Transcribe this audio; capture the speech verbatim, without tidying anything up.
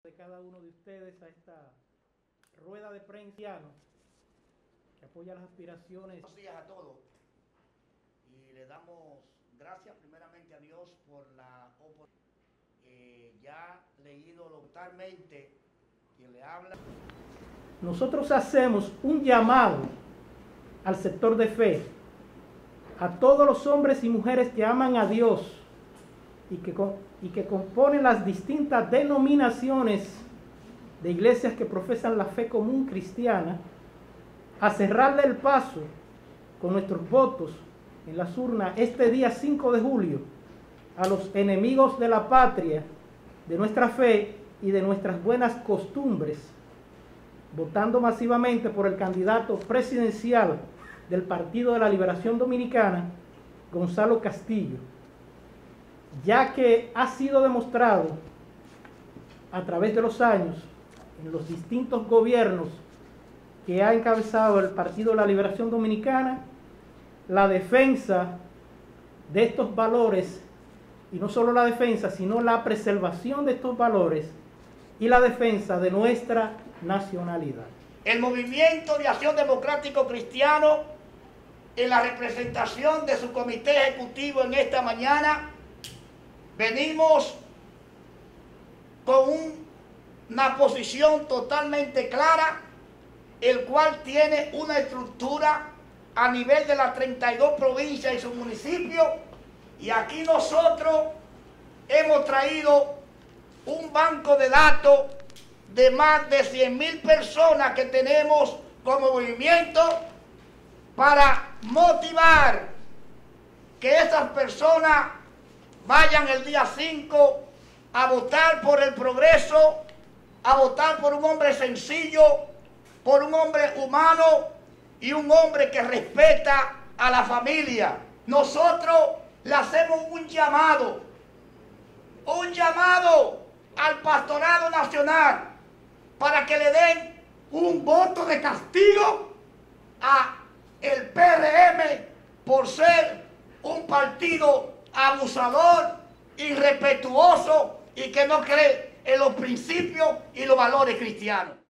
de cada uno de ustedes a esta rueda de prensa que apoya las aspiraciones. Buenos días a todos y le damos gracias primeramente a Dios por la oportunidad. Eh, ya leído totalmente quien le habla. Nosotros hacemos un llamado al sector de fe, a todos los hombres y mujeres que aman a Dios y que, y que componen las distintas denominaciones de iglesias que profesan la fe común cristiana, a cerrarle el paso con nuestros votos en las urnas este día cinco de julio a los enemigos de la patria, de nuestra fe y de nuestras buenas costumbres, votando masivamente por el candidato presidencial del Partido de la Liberación Dominicana, Gonzalo Castillo, ya que ha sido demostrado a través de los años en los distintos gobiernos que ha encabezado el Partido de la Liberación Dominicana, la defensa de estos valores, y no solo la defensa, sino la preservación de estos valores y la defensa de nuestra nacionalidad. El Movimiento de Acción Democrático Cristiano, en la representación de su comité ejecutivo en esta mañana, venimos con un, una posición totalmente clara, el cual tiene una estructura a nivel de las treinta y dos provincias y sus municipios, y aquí nosotros hemos traído un banco de datos de más de cien mil personas que tenemos como movimiento para motivar que esas personas vayan el día cinco a votar por el progreso, a votar por un hombre sencillo, por un hombre humano y un hombre que respeta a la familia. Nosotros le hacemos un llamado, un llamado al pastorado nacional para que le den un voto de castigo a el P R M por ser un partido abusador, irrespetuoso y que no cree en los principios y los valores cristianos.